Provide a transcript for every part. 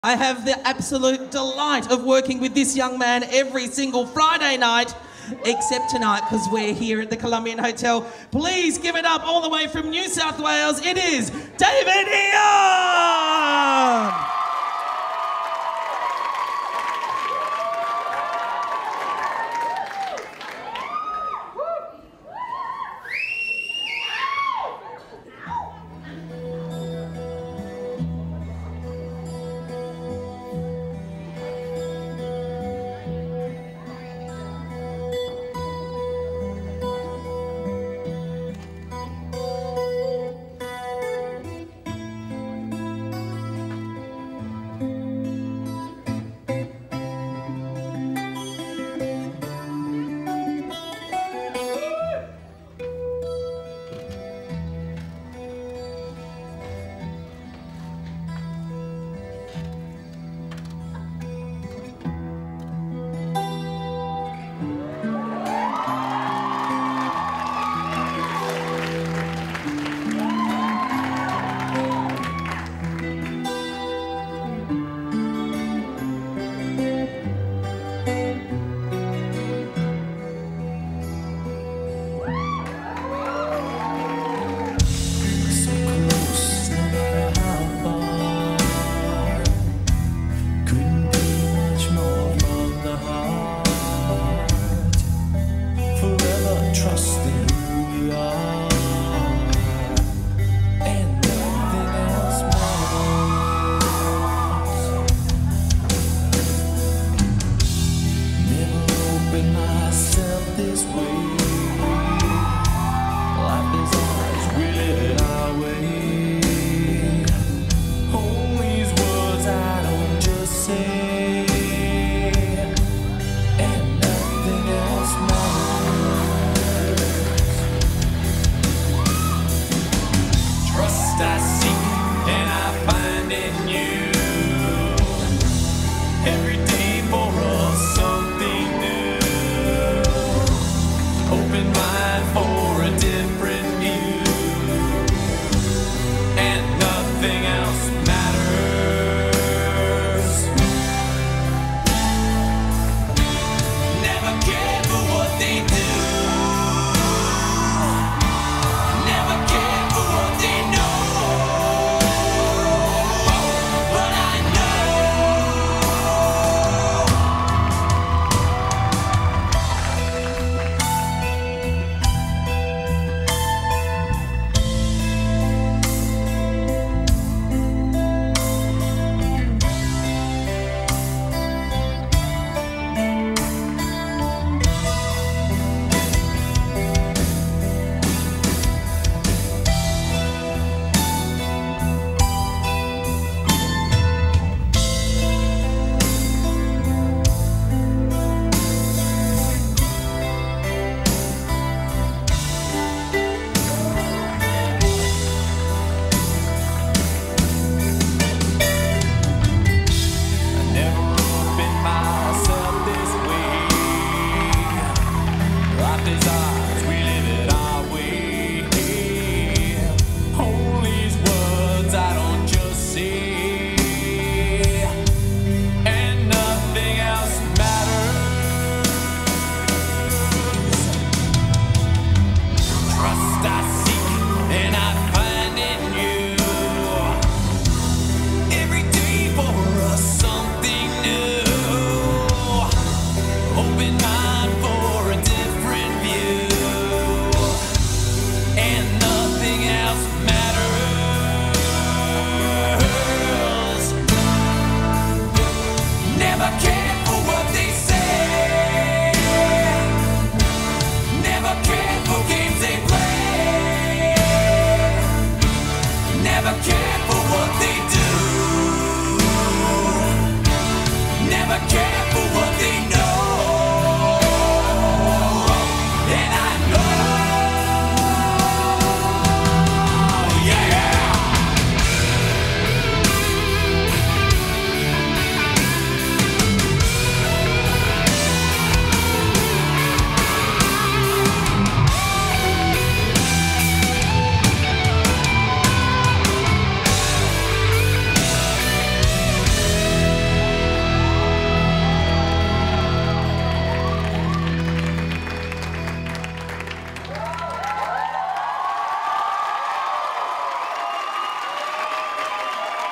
I have the absolute delight of working with this young man every single Friday night, except tonight because we're here at the Columbian Hotel. Please give it up all the way from New South Wales. It is David Aeon! I seek and I find in you every day for us something new. Open mind for a different view, and nothing else matters. Never care for what they do. Never care for what they know. But I know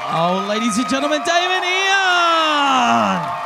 Oh, ladies and gentlemen, Dave and Aeon!